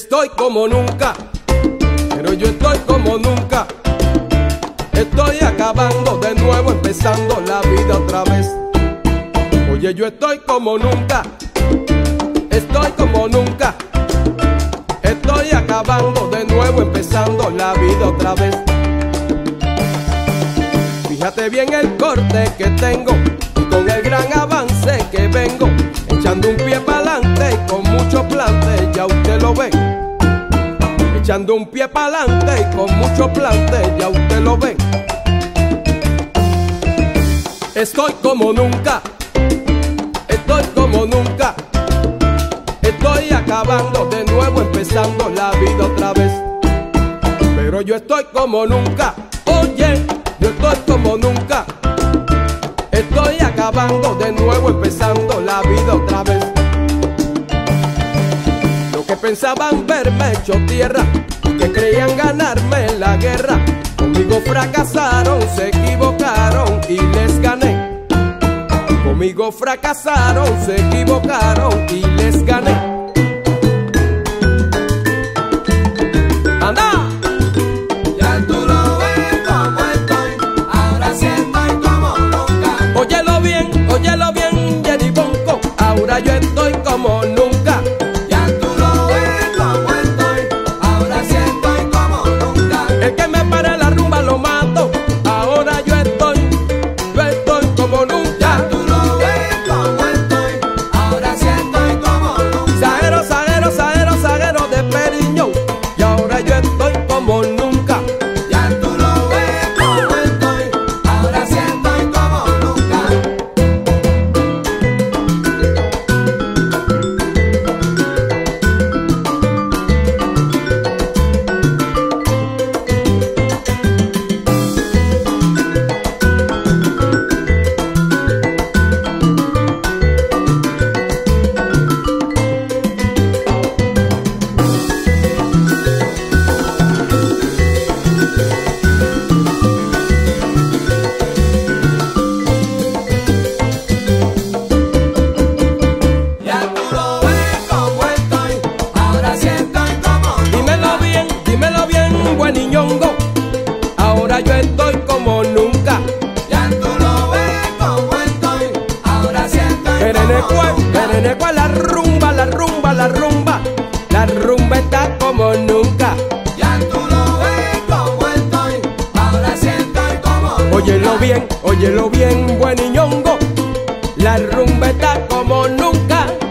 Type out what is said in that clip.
Estoy como nunca, pero yo estoy como nunca. Estoy acabando de nuevo, empezando la vida otra vez. Oye, yo estoy como nunca, estoy como nunca. Estoy acabando de nuevo, empezando la vida otra vez. Fíjate bien el corte que tengo y con el gran avance que vengo, echando un pie pa'lante y con mucho plante, ya usted lo ve. Echando un pie pa'lante y con mucho plante, ya usted lo ve. Estoy como nunca, estoy como nunca. Estoy acabando de nuevo, empezando la vida otra vez. Pero yo estoy como nunca, oye, yo estoy como nunca. Estoy acabando de nuevo, empezando la vida otra vez. Los que pensaban verme hecho tierra, que creían ganarme la guerra, conmigo fracasaron, se equivocaron y les gané. Conmigo fracasaron, se equivocaron y les gané. ¡Anda! Ya tú lo ves como estoy, ahora sí estoy como nunca. Óyelo bien, Jenny Bonco, ahora yo estoy como nunca. Ya tú lo ves como estoy, ahora sí estoy como nunca. El que me pare la rumba lo mato, ahora yo estoy como nunca. Ya tú lo ves como estoy, ahora sí estoy como nunca. Zaguero de Periñón, y ahora yo estoy como nunca. Ya tú lo ves como estoy, ahora sí estoy como nunca. Ya tú lo ves como estoy, ahora sí estoy como nunca. Dímelo bien, buen niñongo, ahora yo estoy como nunca. Ya tú lo ves como estoy, ahora sí estoy como nunca. Perenecua, la rumba, la rumba, la rumba, la rumba está como nunca. Ya tú lo ves como estoy, ahora sí estoy como nunca. Óyelo bien, buen niñongo, la rumba está como nunca.